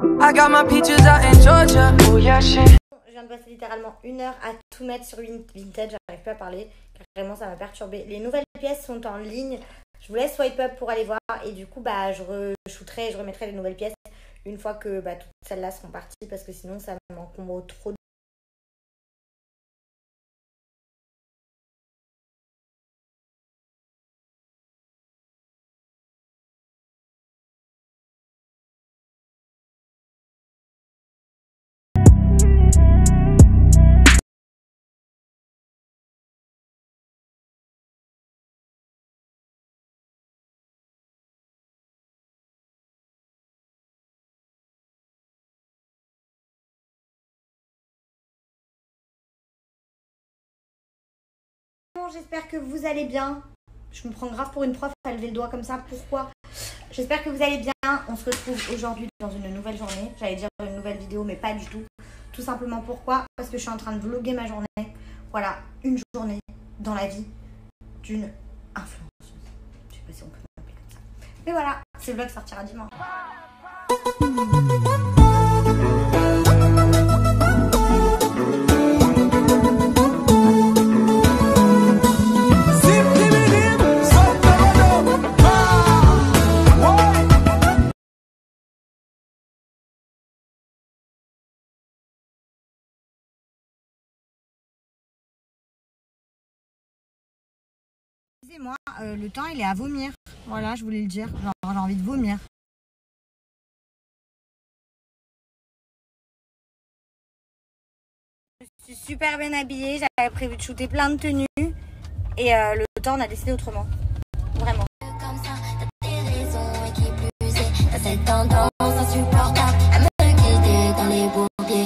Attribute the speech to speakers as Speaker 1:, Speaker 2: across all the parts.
Speaker 1: I got my peaches out in Georgia. Oh yeah, shit.
Speaker 2: Je viens de passer littéralement 1 heure à tout mettre sur Vinted, j'arrive plus à parler, carrément ça m'a perturbé. Les nouvelles pièces sont en ligne, je vous laisse swipe up pour aller voir et du coup bah je re-shooterai, je remettrai les nouvelles pièces une fois que bah, toutes celles-là seront parties parce que sinon ça m'encombre trop. J'espère que vous allez bien. Je me prends grave pour une prof à lever le doigt comme ça. Pourquoi? J'espère que vous allez bien. On se retrouve aujourd'hui dans une nouvelle journée. J'allais dire une nouvelle vidéo, mais pas du tout. Tout simplement pourquoi? Parce que je suis en train de vlogger ma journée. Voilà, une journée dans la vie d'une influenceuse. Je sais pas si on peut m'appeler comme ça. Mais voilà, ce vlog sortira dimanche. Excusez-moi, le temps il est à vomir. Voilà, je voulais le dire. Genre, j'ai envie de vomir. Je suis super bien habillée. J'avais prévu de shooter plein de tenues. Et le temps, on a décidé autrement. Vraiment. Comme ça, t'as des raisons et qui plus est. T'as cette tendance insupportable à me quitter dans les bourbiers.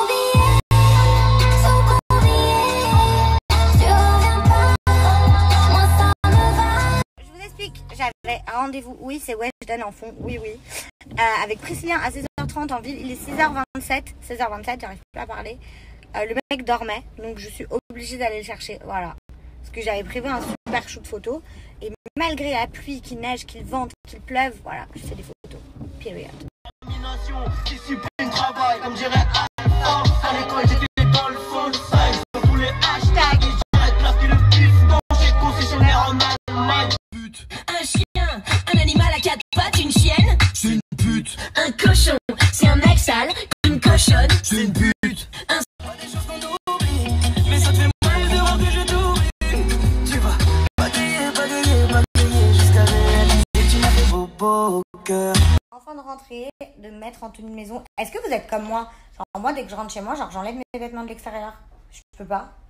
Speaker 2: J'avais un rendez-vous, oui c'est Weshden en fond, oui avec Priscillien à 16h30 en ville, il est 16h27, j'arrive plus à parler. Le mec dormait, donc je suis obligée d'aller le chercher, voilà. Parce que j'avais prévu un super shoot photo, et malgré la pluie, qu'il neige, qu'il vente, qu'il pleuve, voilà, je fais des photos, period. Qui supprime travail, comme dirait Alpha, à l'école j'étais dans le fond, ça, tous les hashtags, et j'arrête là que le pif, dans chez concessionnaire en Allemagne.
Speaker 3: Un chien, un animal à 4 pattes, une chienne,
Speaker 1: c'est une pute.
Speaker 3: un cochon, c'est un mec sale, une cochonne,
Speaker 1: c'est une pute.
Speaker 3: Pas des choses qu'on oublie, mais ça te fait mal de voir que je t'oublie.
Speaker 1: Tu vas bagayer, jusqu'à réaliser que tu m'as fait beau au cœur.
Speaker 2: Enfin de rentrer, de me mettre en tenue de maison. Est-ce que vous êtes comme moi? Genre moi dès que je rentre chez moi, genre j'enlève mes vêtements de l'extérieur. Je peux pas.